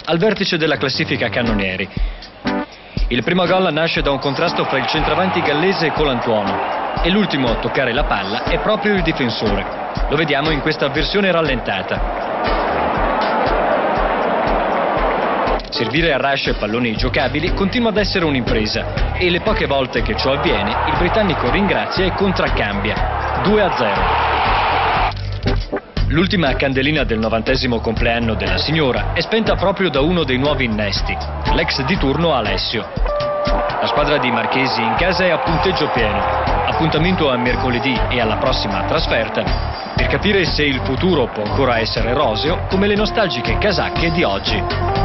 al vertice della classifica cannonieri. Il primo gol nasce da un contrasto fra il centravanti gallese Colantuono e l'ultimo a toccare la palla è proprio il difensore. Lo vediamo in questa versione rallentata. Servire a rush palloni giocabili continua ad essere un'impresa e le poche volte che ciò avviene il britannico ringrazia e contraccambia. 2-0. L'ultima candelina del 90° compleanno della signora è spenta proprio da uno dei nuovi innesti, l'ex di turno Alessio. La squadra di Marchesi in casa è a punteggio pieno. Appuntamento a mercoledì e alla prossima trasferta per capire se il futuro può ancora essere roseo come le nostalgiche casacche di oggi.